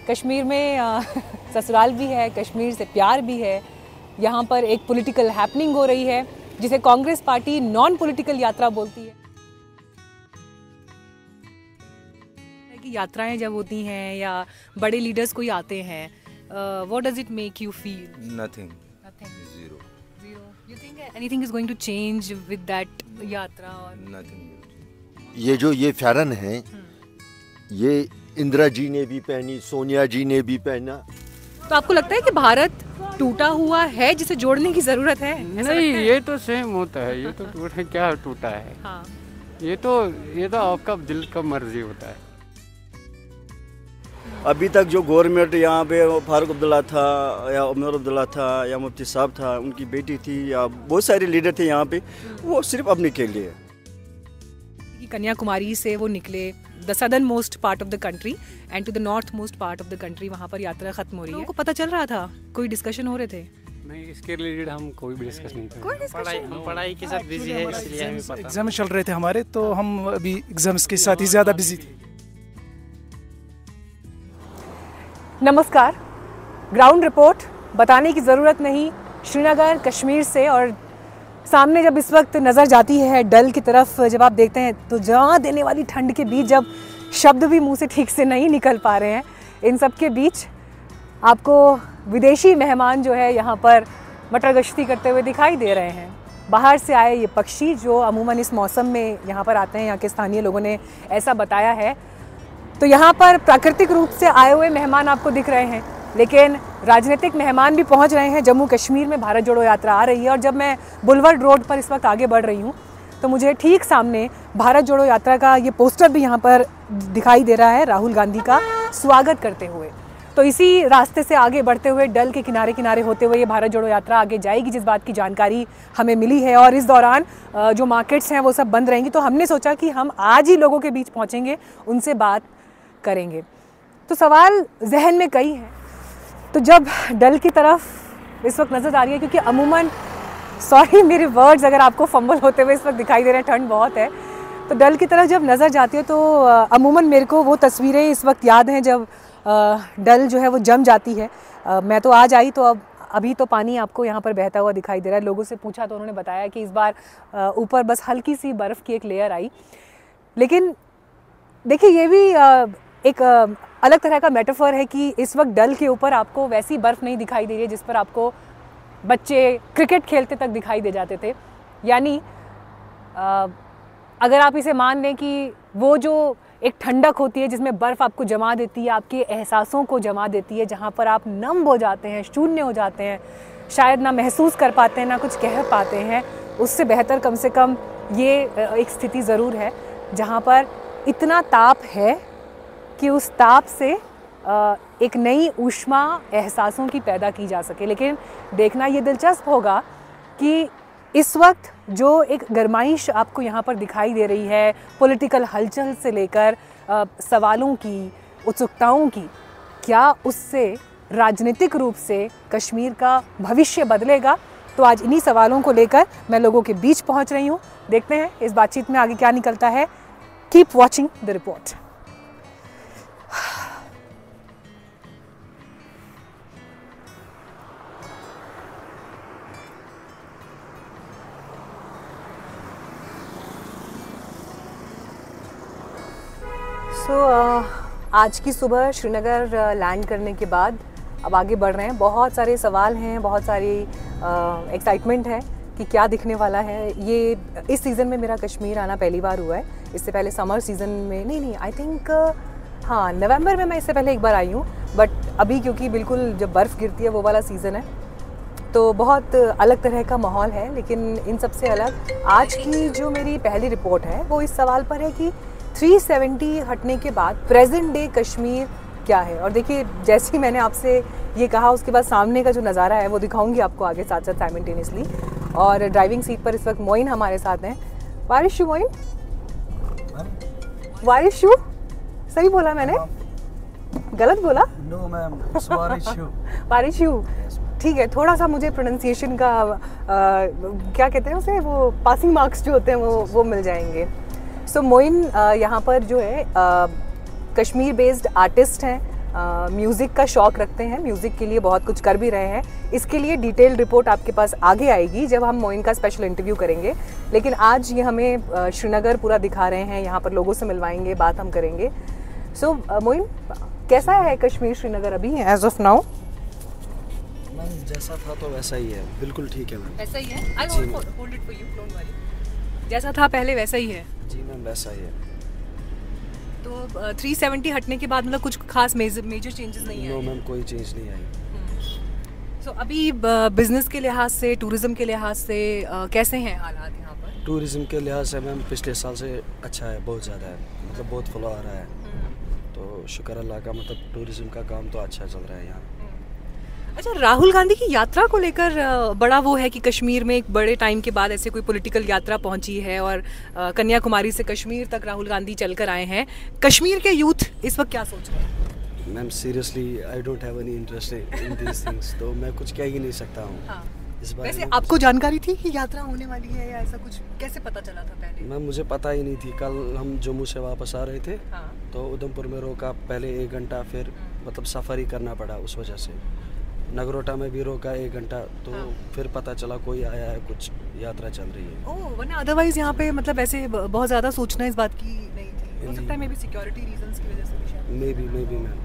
कश्मीर में ससुराल भी है, कश्मीर से प्यार भी है। यहाँ पर एक पॉलिटिकल हैपनिंग हो रही है जिसे कांग्रेस पार्टी नॉन पॉलिटिकल यात्रा बोलती है। कि यात्राएं जब होती हैं या बड़े लीडर्स कोई आते हैं, what does it make you feel? Nothing. Zero. You think anything is going to change with that यात्रा? Nothing. ये फैरन है, ये इंदिरा जी ने भी पहनी, सोनिया जी ने भी पहना। तो आपको लगता है कि भारत टूटा हुआ है जिसे जोड़ने की जरूरत है? नहीं, ये तो सेम होता है, ये तो टूटा क्या टूटा है। हाँ। ये तो आपका दिल का मर्जी होता है। अभी तक जो गवर्नमेंट यहाँ पे फारूक अब्दुल्ला था या उमर अब्दुल्ला था या मुफ्ती साहब था, उनकी बेटी थी या बहुत सारे लीडर थे यहाँ पे, वो सिर्फ अपने के लिए। कन्याकुमारी से वो निकले the southern most part of the country and to the north most part of the country, वहाँ पर यात्रा खत्म हो रही है। आपको पता चल रहा था? कोई डिस्कशन हो रहे थे? नहीं, इसके रिलेटेड हम कोई भी डिस्कस नहीं कर। पढ़ाई के साथ बिजी है, इसलिए हमें पता। एग्जाम चल रहे थे हमारे, तो हम अभी एग्जाम्स के साथ ही ज़्यादा बिजी थे। नमस्कार, ग्राउंड रिपोर्ट बताने की ज़रूरत नहीं श्रीनगर कश्मीर से। और सामने जब इस वक्त नज़र जाती है डल की तरफ, जब आप देखते हैं तो जहाँ देने वाली ठंड के बीच जब शब्द भी मुंह से ठीक से नहीं निकल पा रहे हैं, इन सब के बीच आपको विदेशी मेहमान जो है यहाँ पर मटर गश्ती करते हुए दिखाई दे रहे हैं। बाहर से आए ये पक्षी जो अमूमन इस मौसम में यहाँ पर आते हैं, यहाँ के स्थानीय लोगों ने ऐसा बताया है। तो यहाँ पर प्राकृतिक रूप से आए हुए मेहमान आपको दिख रहे हैं, लेकिन राजनीतिक मेहमान भी पहुँच रहे हैं। जम्मू कश्मीर में भारत जोड़ो यात्रा आ रही है और जब मैं बुलवर्ड रोड पर इस वक्त आगे बढ़ रही हूँ तो मुझे ठीक सामने भारत जोड़ो यात्रा का ये पोस्टर भी यहाँ पर दिखाई दे रहा है, राहुल गांधी का स्वागत करते हुए। तो इसी रास्ते से आगे बढ़ते हुए डल के किनारे किनारे होते हुए ये भारत जोड़ो यात्रा आगे जाएगी, जिस बात की जानकारी हमें मिली है। और इस दौरान जो मार्केट्स हैं वो सब बंद रहेंगी। तो हमने सोचा कि हम आज ही लोगों के बीच पहुँचेंगे, उनसे बात करेंगे। तो सवाल जहन में कई हैं। तो जब डल की तरफ इस वक्त नज़र आ रही है, क्योंकि अमूमन, सॉरी मेरे वर्ड्स अगर आपको फंबल होते हुए इस वक्त दिखाई दे रहे हैं, ठंड बहुत है, तो डल की तरफ जब नज़र जाती है तो अमूमन मेरे को वो तस्वीरें इस वक्त याद हैं जब डल जो है वो जम जाती है। मैं तो आज आई तो अभी तो पानी आपको यहाँ पर बहता हुआ दिखाई दे रहा है। लोगों से पूछा तो उन्होंने बताया कि इस बार ऊपर बस हल्की सी बर्फ़ की एक लेयर आई। लेकिन देखिए, ये भी एक अलग तरह का मेटाफर है कि इस वक्त डल के ऊपर आपको वैसी बर्फ़ नहीं दिखाई दे रही है जिस पर आपको बच्चे क्रिकेट खेलते तक दिखाई दे जाते थे। यानी अगर आप इसे मान लें कि वो जो एक ठंडक होती है जिसमें बर्फ़ आपको जमा देती है, आपके एहसासों को जमा देती है, जहाँ पर आप नम हो जाते हैं, शून्य हो जाते हैं, शायद ना महसूस कर पाते हैं ना कुछ कह पाते हैं, उससे बेहतर कम से कम ये एक स्थिति ज़रूर है जहाँ पर इतना ताप है कि उस ताप से एक नई ऊष्मा एहसासों की पैदा की जा सके। लेकिन देखना ये दिलचस्प होगा कि इस वक्त जो एक गरमाइश आपको यहाँ पर दिखाई दे रही है, पॉलिटिकल हलचल से लेकर सवालों की, उत्सुकताओं की, क्या उससे राजनीतिक रूप से कश्मीर का भविष्य बदलेगा? तो आज इन्हीं सवालों को लेकर मैं लोगों के बीच पहुँच रही हूँ। देखते हैं इस बातचीत में आगे क्या निकलता है। Keep watching the report. आज की सुबह श्रीनगर लैंड करने के बाद अब आगे बढ़ रहे हैं। बहुत सारे सवाल हैं, बहुत सारी एक्साइटमेंट है कि क्या दिखने वाला है। ये इस सीज़न में मेरा कश्मीर आना पहली बार हुआ है। इससे पहले समर सीज़न में नहीं आई थिंक हाँ नवंबर में मैं इससे पहले एक बार आई हूँ, बट अभी क्योंकि बिल्कुल जब बर्फ़ गिरती है वो वाला सीज़न है तो बहुत अलग तरह का माहौल है। लेकिन इन सबसे अलग आज की जो मेरी पहली रिपोर्ट है वो इस सवाल पर है कि 370 हटने के बाद प्रेजेंट डे कश्मीर क्या है। और देखिए, जैसे ही मैंने आपसे ये कहा उसके बाद सामने का जो नज़ारा है वो दिखाऊंगी आपको आगे साथ साथ साइमल्टेनियसली। और ड्राइविंग सीट पर इस वक्त मोइन हमारे साथ हैं। वारिश यू मोइन? वारिश यू? सही बोला मैंने? गलत बोला? नो मैम, वारिश यू। ठीक है, थोड़ा सा मुझे प्रोनाउंसिएशन का क्या कहते हैं उसे, वो पासिंग मार्क्स जो होते हैं वो मिल जाएंगे। सो मोइन यहाँ पर जो है कश्मीर बेस्ड आर्टिस्ट हैं, म्यूज़िक का शौक़ रखते हैं, म्यूज़िक के लिए बहुत कुछ कर भी रहे हैं। इसके लिए डिटेल रिपोर्ट आपके पास आगे आएगी जब हम मोइन का स्पेशल इंटरव्यू करेंगे। लेकिन आज ये हमें श्रीनगर पूरा दिखा रहे हैं, यहाँ पर लोगों से मिलवाएंगे, बात हम करेंगे। सो मोइन, कैसा है कश्मीर श्रीनगर अभी एज ऑफ नाउ? मैम जैसा था तो वैसा ही है, बिल्कुल ठीक है मैम। वैसा ही है? I'll hold it for you, don't worry। जैसा था पहले वैसा ही है? जी मैम वैसा ही है। तो 370 हटने के बाद मतलब कुछ खास मेजर चेंजेस नहीं आए? नो मैम, कोई चेंज नहीं आई। सो अभी बिजनेस के लिहाज से, टूरिज्म के लिहाज से कैसे हैं हालात यहाँ पर? टूरिज्म के लिहाज से मैम पिछले साल से अच्छा है, बहुत ज़्यादा है, मतलब बहुत फ्लो आ रहा है। तो शुक्र अल्लाह का, मतलब टूरिज्म का काम तो अच्छा चल रहा है यहाँ। अच्छा, राहुल गांधी की यात्रा को लेकर बड़ा वो है कि कश्मीर में एक बड़े टाइम के बाद ऐसे कोई पॉलिटिकल यात्रा पहुंची है और कन्याकुमारी से कश्मीर तक राहुल गांधी चलकर आए हैं। कश्मीर के यूथ इस वक्त क्या सोच रहे हैं? Ma'am seriously I don't have any interest in this things, तो मैं कुछ कह ही नहीं सकता हूँ। हाँ। इस बारे वैसे में आपको जानकारी थी कि यात्रा होने वाली है या ऐसा कुछ कैसे पता चला था पहले? मैम मुझे पता ही नहीं थी। कल हम जम्मू से वापस आ रहे थे, हाँ। तो उधमपुर में रोका पहले 1 घंटा, फिर मतलब सफ़र ही करना पड़ा उस वजह से। नगरोटा में भी रोका 1 घंटा, तो फिर पता चला कोई आया है, कुछ यात्रा चल रही है। ओह, वरना अदरवाइज यहाँ पे मतलब ऐसे बहुत ज़्यादा सोचना इस बात की नहीं थी। हो सकता है मे बी सिक्योरिटी रीजंस की वजह से भी शायद। Maybe ma'am.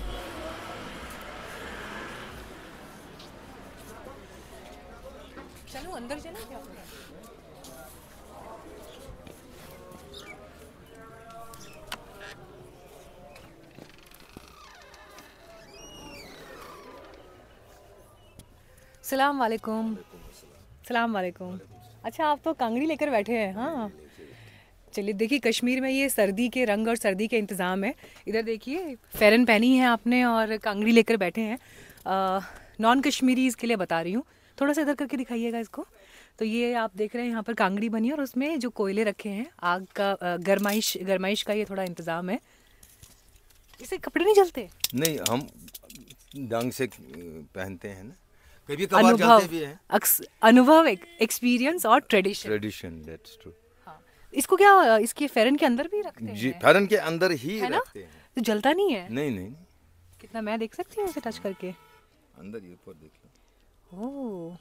चलो अंदर चलो, क्या हो रहा है? सलाम वालेकुम। सलाम वालेकुम। अच्छा, आप तो कांगड़ी लेकर बैठे हैं? हाँ, चलिए देखिए, कश्मीर में ये सर्दी के रंग और सर्दी के इंतज़ाम है। इधर देखिए, फेरन पहनी है आपने और कांगड़ी लेकर बैठे हैं। नॉन कश्मीरीज़ के लिए बता रही हूँ, थोड़ा सा इधर करके दिखाइएगा इसको। तो ये आप देख रहे हैं यहाँ पर कांगड़ी बनी है और उसमें जो कोयले रखे हैं, आग का गरमाइश का ये थोड़ा इंतज़ाम है। इससे कपड़े नहीं जलते? नहीं, हम ढंग से पहनते हैं ना, कभी कभार जलते भी हैं। अनुभव, एक्सपीरियंस और ट्रेडिशन, दैट्स ट्रू। हाँ। इसको क्या इसके फेरन के अंदर भी रखते हैं? जी, फेरन के अंदर ही रखते हैं। तो जलता नहीं है? नहीं। कितना, मैं देख सकती हूँ इसे टच करके? अंदर ये ऊपर देख लो। ओह,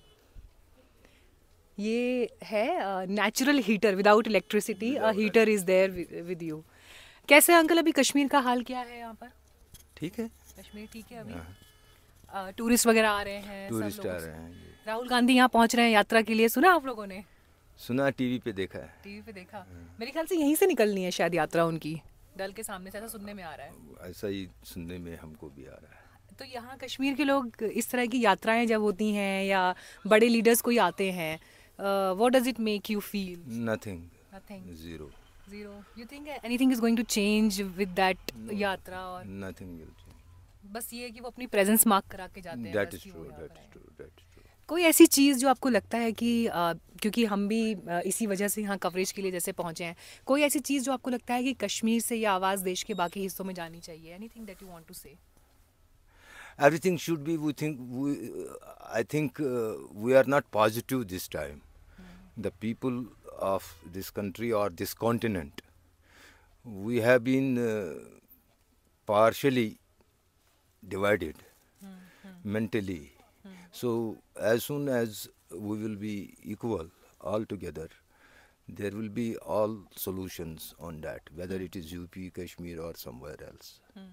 ये है natural heater without electricity. A heater is there with you. कैसे अंकल, अभी कश्मीर का हाल क्या है यहाँ पर? ठीक है, कश्मीर ठीक है अभी? टूरिस्ट वगैरह आ रहे हैं? टूरिस्ट आ रहे हैं। राहुल गांधी यहाँ पहुँच रहे हैं यात्रा के लिए, सुना आप लोगों ने? सुना, टीवी पे देखा है। टीवी पे देखा? मेरे ख्याल से यहीं से निकलनी है शायद यात्रा उनकी, डल के सामने से, ऐसा सुनने में आ रहा है। ऐसा ही सुनने में हमको भी आ रहा है। तो यहाँ कश्मीर के लोग इस तरह की यात्राएं जब होती हैं या बड़े लीडर्स कोई आते हैं, what does it make you feel? Nothing, zero. You think anything is going to change with that yatra? और नथिंग विल चेंज। बस ये है कि वो अपनी प्रेजेंस मार्क करा के जाते हैं। That is true. कोई ऐसी चीज़ जो आपको लगता है कि क्योंकि हम भी इसी वजह से यहाँ कवरेज के लिए जैसे पहुँचे हैं, कोई ऐसी चीज़ जो आपको लगता है कि कश्मीर से ये आवाज़ देश के बाकी हिस्सों में जानी चाहिए? Anything that you want to say? Everything should be, I think we are not positive this time. The people of this country or this continent, we have been partially divided mentally. So as soon as we will be equal all together, there will be all solutions on that, whether it is UP, Kashmir or somewhere else.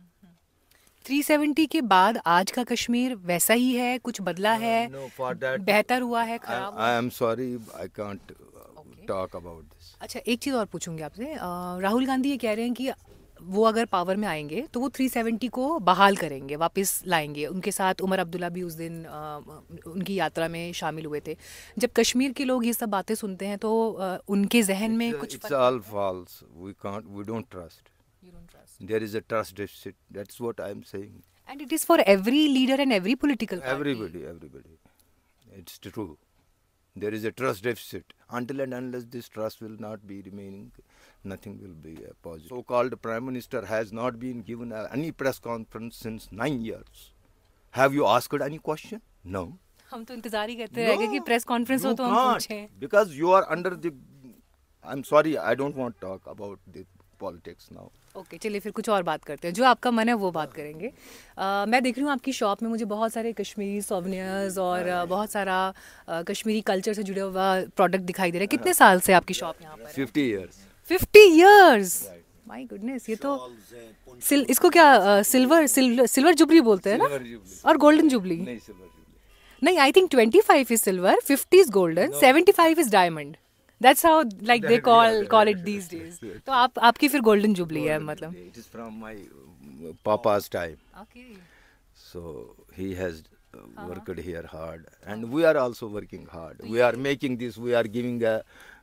370 के बाद आज का कश्मीर वैसा ही है, कुछ बदला है? No, for that, बेहतर हुआ है, खराब हुआ? I am sorry, I can't talk about this. अच्छा, एक चीज़ और पूछूंगी आपसे। राहुल गांधी ये कह रहे हैं कि वो अगर पावर में आएंगे तो वो 370 को बहाल करेंगे, वापस लाएंगे। उनके साथ उमर अब्दुल्ला भी उस दिन उनकी यात्रा में शामिल हुए थे। जब कश्मीर के लोग ये सब बातें सुनते हैं तो उनके जहन में कुछ It's all false. We don't trust. You don't trust. There is a trust deficit. That's what I am saying. And it is for every leader and every political party. Everybody. It's true. There is a trust deficit. Until and unless this trust will not be remaining, nothing will be positive. So-called Prime Minister has not been given any press conference since 9 years. Have you asked any question? No. हम तो इंतजार ही करते रहेंगे कि press conference हो तो हम पूछें. Because you are under the... I'm sorry, I don't want to talk about the politics now. Okay चलिए फिर कुछ और बात करते हैं, जो आपका मन है वो बात करेंगे। मैं देख रही हूँ आपकी शॉप में मुझे बहुत सारे कश्मीरी सोवेनियर्स और बहुत सारा कश्मीरी कल्चर से जुड़े हुआ प्रोडक्ट दिखाई दे रहे हैं। कितने साल से आपकी शॉप यहाँ पर? 50 years. 50 years, my goodness. ये तो इसको क्या सिल्वर जुबली बोलते हैं ना, और गोल्डन जुबली? नहीं, silver jubilee. नहीं, I think 25 is silver, 50 is golden, 75 is diamond. That's how like they call it these days. तो आपकी फिर गोल्डन जुबली है मतलब? It is from my papa's time. Okay. So he has worked here hard, and we are also working hard. We are making this. We are giving a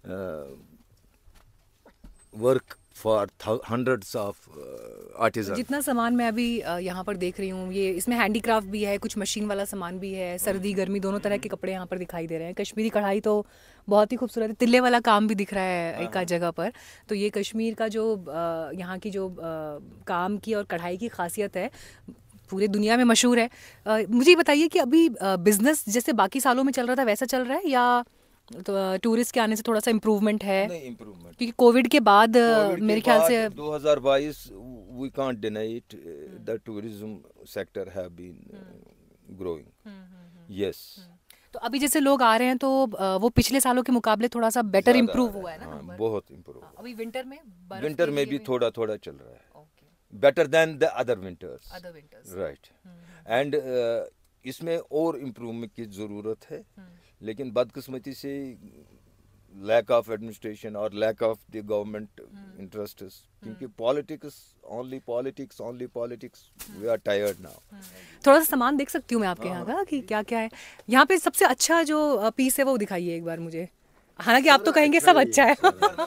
work for hundreds of artisans. जितना सामान मैं अभी यहाँ पर देख रही हूँ, ये इसमें हैंडीक्राफ्ट भी है, कुछ मशीन वाला सामान भी है, सर्दी गर्मी दोनों तरह के कपड़े यहाँ पर दिखाई दे रहे हैं। कश्मीरी कढ़ाई तो बहुत ही खूबसूरत है, तिल्ले वाला काम भी दिख रहा है एक आध जगह पर। तो ये कश्मीर का जो यहाँ की जो काम की और कढ़ाई की खासियत है पूरी दुनिया में मशहूर है। मुझे ये बताइए कि अभी बिजनेस जैसे बाकी सालों में चल रहा था वैसा चल रहा है, या तो टूरिस्ट के आने से थोड़ा सा इम्प्रूवमेंट है? नहीं, इम्प्रूवमेंट, क्योंकि कोविड के बाद मेरे ख्याल से 2022 we can't deny it, the tourism sector have been growing. Yes. तो अभी जैसे लोग आ रहे हैं तो वो पिछले सालों के मुकाबले थोड़ा सा बेटर इम्प्रूव हुआ है ना? हाँ, बहुत इम्प्रूव। अभी विंटर में भी थोड़ा थोड़ा चल रहा है, better than the other winters, right. And इसमें और इम्प्रूवमेंट की ज़रूरत है, लेकिन बदकिस्मती से लैक ऑफ एडमिनिस्ट्रेशन और lack of the government interest, क्योंकि politics, only politics, we are tired now. थोड़ा सा सामान देख सकती हूँ मैं आपके यहाँ का कि क्या क्या है यहाँ पे? सबसे अच्छा जो पीस है वो दिखाइए एक बार मुझे, हालांकि आप तो कहेंगे सब अच्छा है।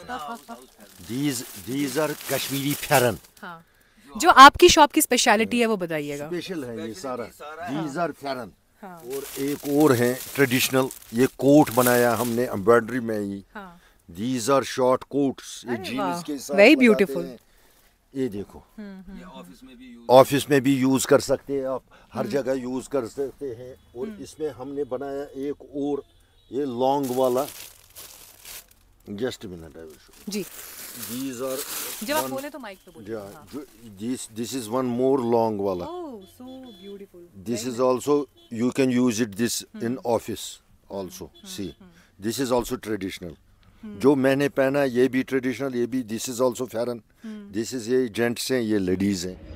These are कश्मीरी फेरन। हाँ, जो आपकी शॉप की स्पेशलिटी है वो बताइएगा। स्पेशल है ये सारा। These are फेरन। और एक और है ट्रेडिशनल, ये कोट बनाया हमने एम्ब्रॉयडरी में ही। These are short coats, ये जीन्स के साथ वेरी ब्यूटीफुल। ये देखो, ऑफिस में भी यूज कर सकते हैं आप, हर जगह यूज कर सकते हैं। और इसमें हमने बनाया एक और ये लॉन्ग वाला, जस्ट मिनट जी। These are जब आप बोले तो माइक पे बोलिए। this is one more long वाला। Oh, so beautiful. This is also, you can use it this in office also. See, this is also traditional. जो मैंने पहना ये भी ट्रेडिशनल, ये भी, this is also pheran. This is, ये जेंट्स हैं, ये लेडीज हैं।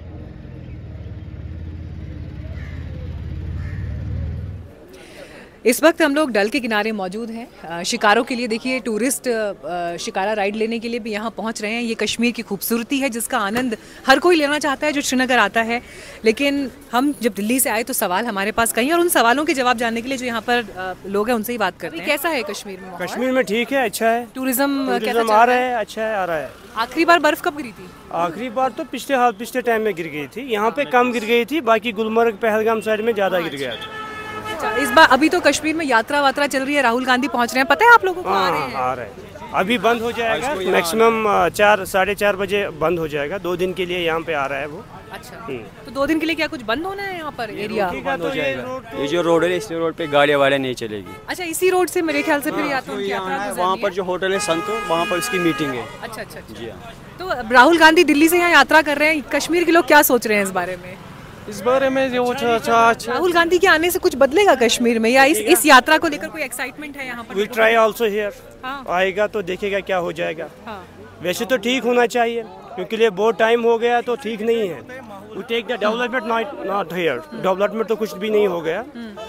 इस वक्त हम लोग डल के किनारे मौजूद हैं शिकारों के लिए। देखिए टूरिस्ट शिकारा राइड लेने के लिए भी यहाँ पहुँच रहे हैं। ये कश्मीर की खूबसूरती है जिसका आनंद हर कोई लेना चाहता है जो श्रीनगर आता है। लेकिन हम जब दिल्ली से आए तो सवाल हमारे पास कहीं, और उन सवालों के जवाब जानने के लिए जो यहाँ पर लोग हैं उनसे ही बात करते हैं। कैसा है कश्मीर में? कश्मीर में ठीक है, अच्छा है। टूरिज्म आ रहा है, अच्छा है, आ रहा है। आखिरी बार बर्फ कब गिरी थी? आखिरी बार तो पिछले टाइम में गिर गई थी। यहाँ पे कम गिर गई थी, बाकी गुलमर्ग पहलगाम साइड में ज्यादा गिर गया था। इस बार अभी तो कश्मीर में यात्रा वात्रा चल रही है, राहुल गांधी पहुंच रहे हैं, पता है आप लोगों को? आ रहे हैं। अभी बंद हो जाएगा, मैक्सिमम 4-4:30 बजे बंद हो जाएगा। 2 दिन के लिए यहाँ पे आ रहा है वो। अच्छा, तो 2 दिन के लिए क्या कुछ बंद होना है यहाँ पर एरिया? बंद हो जाएगा। ये जो रोड है, इस रोड पे गाड़ियाँ वाड़ियाँ नहीं चलेगी। अच्छा, इसी रोड से मेरे ख्याल से फिर यात्रा वहाँ पर जो होटल है संतो, वहाँ पर उसकी मीटिंग है। अच्छा अच्छा जी हाँ। तो राहुल गांधी दिल्ली से यहाँ यात्रा कर रहे हैं, कश्मीर के लोग क्या सोच रहे हैं इस बारे में? इस बारे में जो राहुल गांधी के आने से कुछ बदलेगा कश्मीर में, या इस यात्रा को लेकर कोई एक्साइटमेंट है यहाँ पर? We try also here. आएगा तो देखेगा क्या हो जाएगा। वैसे तो ठीक होना चाहिए, क्योंकि लिए बहुत टाइम हो गया तो ठीक नहीं है। We take the development not here. Development तो कुछ भी नहीं हो गया।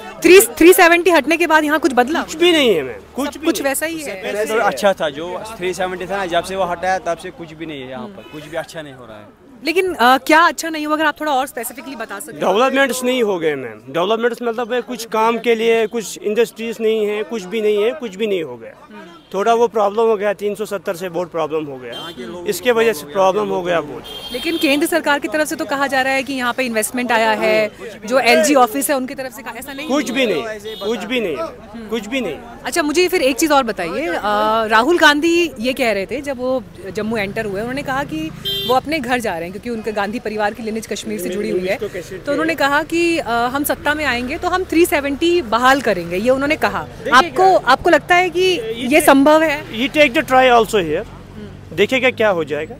370 हटने के बाद यहाँ कुछ बदला? कुछ भी नहीं है मैम, कुछ वैसा ही है। तो अच्छा था जो 370 था ना, जब से वो हटाया तब से कुछ भी नहीं है यहाँ पर, कुछ भी अच्छा नहीं हो रहा है। लेकिन क्या अच्छा नहीं हुआ, अगर आप थोड़ा और स्पेसिफिकली बता सकते? डेवलपमेंट्स नहीं हो गए मैम। डेवलपमेंट्स मतलब है कुछ काम के लिए, कुछ इंडस्ट्रीज नहीं है, कुछ भी नहीं है, कुछ भी नहीं हो गया। थोड़ा वो प्रॉब्लम हो गया, 370 से बहुत प्रॉब्लम हो गया, इसके वजह से प्रॉब्लम हो गया बहुत। लेकिन केंद्र सरकार की तरफ से तो कहा जा रहा है कि यहाँ पे इन्वेस्टमेंट आया है, जो LG ऑफिस है उनकी तरफ से कहा, ऐसा नहीं? कुछ भी नहीं, कुछ भी नहीं, कुछ भी नहीं। अच्छा, मुझे फिर एक चीज़ और बताइए। राहुल गांधी ये कह रहे थे जब वो जम्मू एंटर हुए, उन्होंने कहा कि वो अपने घर जा रहे हैं क्योंकि उनके गांधी परिवार की लिनेज कश्मीर से जुड़ी हुई है। तो उन्होंने कहा कि हम सत्ता में आएंगे तो हम 370 बहाल करेंगे, ये उन्होंने कहा। आपको लगता है कि ये संभव है? Take the try also here, देखेगा क्या हो जाएगा।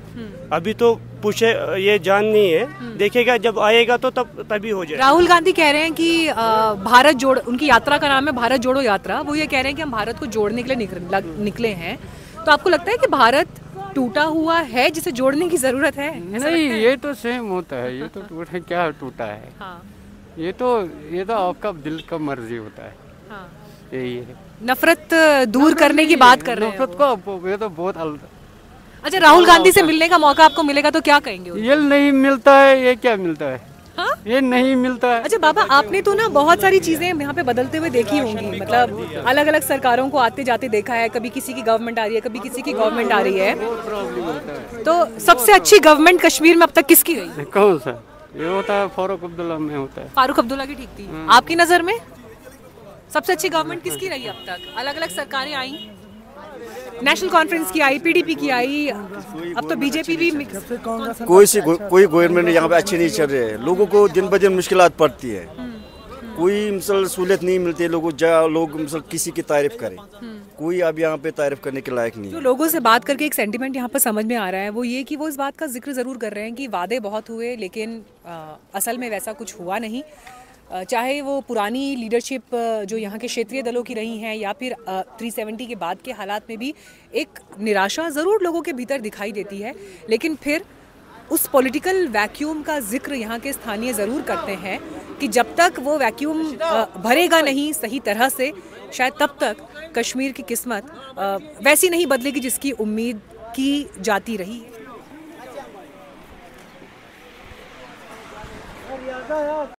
अभी तो पूछे ये जान नहीं है, देखेगा जब आएगा तो तभी हो जाएगा। राहुल गांधी कह रहे हैं कि भारत जोड़, उनकी यात्रा का नाम है भारत जोड़ो यात्रा। वो ये कह रहे हैं कि हम भारत को जोड़ने के लिए निकले हैं। तो आपको लगता है कि भारत टूटा हुआ है जिसे जोड़ने की जरूरत है? नहीं, ये तो सेम होता है, ये तो टूटा क्या टूटा है। हाँ। ये तो आपका दिल का मर्जी होता है। हाँ। यही है, नफरत दूर करने की बात कर रहे हैं। नफरत को ये तो बहुत अच्छा, राहुल गांधी से मिलने का मौका आपको मिलेगा तो क्या कहेंगे? ये नहीं मिलता है, ये क्या मिलता है? हाँ? ये नहीं मिलता है। अच्छा बाबा, आपने तो ना बहुत सारी चीजें यहाँ पे बदलते हुए देखी होंगी, मतलब अलग अलग सरकारों को आते जाते देखा है। कभी किसी की गवर्नमेंट आ रही है, कभी किसी की गवर्नमेंट आ रही है। तो सबसे अच्छी गवर्नमेंट कश्मीर में अब तक किसकी गई? कौन सा? ये होता है फारूक अब्दुल्ला में होता है। फारूक अब्दुल्ला की ठीक थी। आपकी नजर में सबसे अच्छी गवर्नमेंट किसकी रही अब तक? अलग अलग सरकारें आई, नेशनल कॉन्फ्रेंस की आई, पीडीपी की आई, अब तो बीजेपी भी। कोई गवर्नमेंट यहाँ पे अच्छी नहीं चल रही है। लोगों को दिन ब दिन मुश्किलात पड़ती है, कोई मतलब सहूलियत नहीं मिलती है। लोग मतलब किसी की तारीफ करें, कोई अब यहाँ पे तारीफ करने के लायक नहीं है। जो लोगों से बात करके एक सेंटीमेंट यहाँ पर समझ में आ रहा है वो ये कि वो इस बात का जिक्र ज़रूर कर रहे हैं कि वादे बहुत हुए लेकिन असल में वैसा कुछ हुआ नहीं। चाहे वो पुरानी लीडरशिप जो यहाँ के क्षेत्रीय दलों की रही हैं या फिर 370 के बाद के हालात में भी एक निराशा ज़रूर लोगों के भीतर दिखाई देती है, लेकिन फिर उस पॉलिटिकल वैक्यूम का जिक्र यहाँ के स्थानीय ज़रूर करते हैं कि जब तक वो वैक्यूम भरेगा नहीं सही तरह से, शायद तब तक कश्मीर की किस्मत वैसी नहीं बदलेगी जिसकी उम्मीद की जाती रही है।